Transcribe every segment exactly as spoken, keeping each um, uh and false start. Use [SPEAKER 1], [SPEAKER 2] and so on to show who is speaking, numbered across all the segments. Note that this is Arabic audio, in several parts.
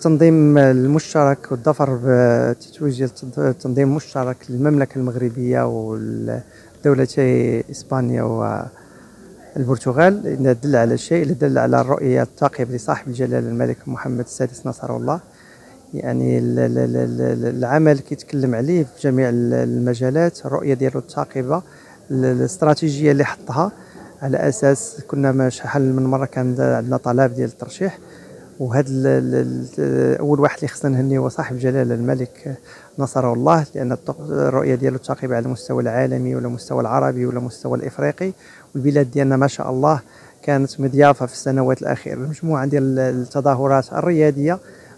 [SPEAKER 1] التنظيم المشترك والظفر بتتويج ديال التنظيم مشترك للمملكة المغربية والدولتي إسبانيا والبرتغال يدل على شيء، يدل على الرؤية الثاقبة لصاحب الجلالة الملك محمد السادس نصره الله. يعني العمل كيتكلم عليه في جميع المجالات، الرؤية ديالو الثاقبة، الاستراتيجية اللي حطها على أساس كنا ما شحال من مرة كان عندنا طلب ديال الترشيح، وهذا اول واحد اللي خصنا نهنيه هو صاحب الجلاله الملك نصره الله، لان الرؤيه ديالو الثاقبه على المستوى العالمي ولا المستوى العربي ولا المستوى الافريقي، والبلاد ديالنا ما شاء الله كانت مضيافه في السنوات الاخيره مجموعه ديال التظاهرات الرياديه،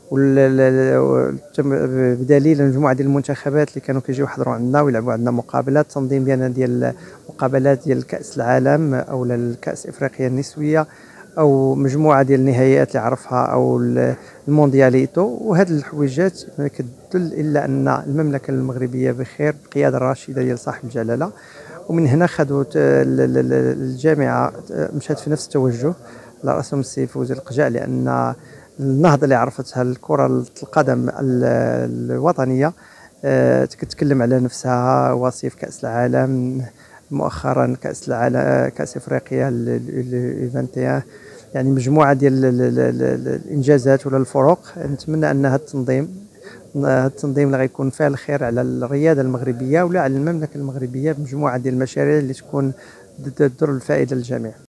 [SPEAKER 1] بدليل مجموعه ديال المنتخبات اللي كانوا كيجيو يحضروا عندنا ويلعبوا عندنا مقابلات، تنظيم ديالنا ديال مقابلات ديال كاس العالم او الكاس افريقيا النسويه او مجموعه ديال النهائيات اللي عرفها او الموندياليتو. وهذه الحويجات ما كتدل الا ان المملكه المغربيه بخير بقياده الراشده ديال صاحب الجلاله. ومن هنا خذوا الجامعه مشات في نفس التوجه على راسهم السي فوزي القجع، لان النهضه اللي عرفتها الكره القدم الوطنيه كتكلم على نفسها، وصيف كاس العالم مؤخرا، كاس العالم، كاس افريقيا الإيفانتيا، يعني مجموعه ديال الانجازات ولا الفروق. نتمنى ان هذا التنظيم هذا التنظيم اللي غيكون فيه الخير على الرياده المغربيه ولا على المملكه المغربيه بمجموعه ديال المشاريع اللي تكون تدر الفائده للجميع.